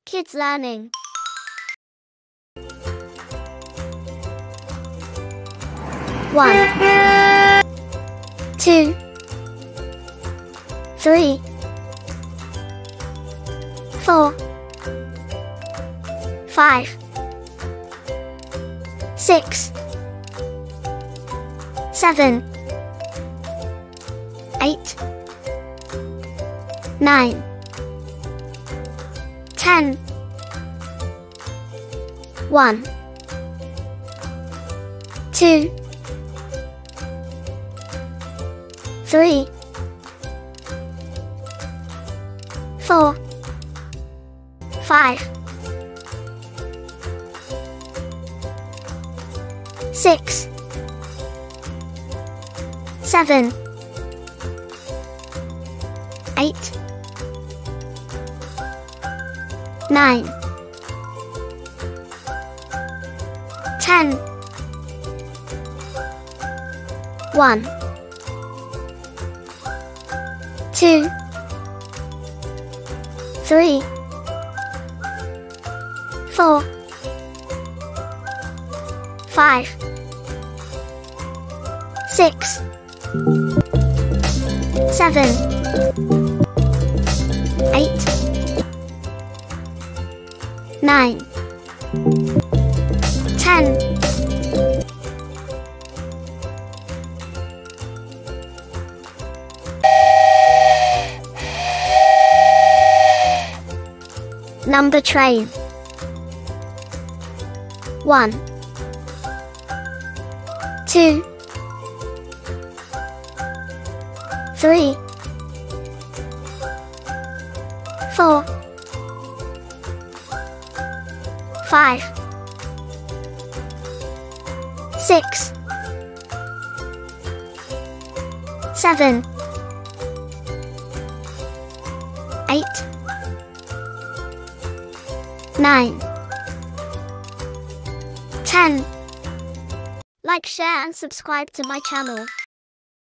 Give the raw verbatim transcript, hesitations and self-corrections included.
Kids learning. One, two, three, four, five, six, seven, eight, nine, ten. One, two, three, four, five, six, seven, eight, nine, ten. One, two, three, four, five, six, seven, eight, nine, ten. Number train. One, two, three, four, five, six, seven, eight, nine, ten. Like, share and subscribe to my channel.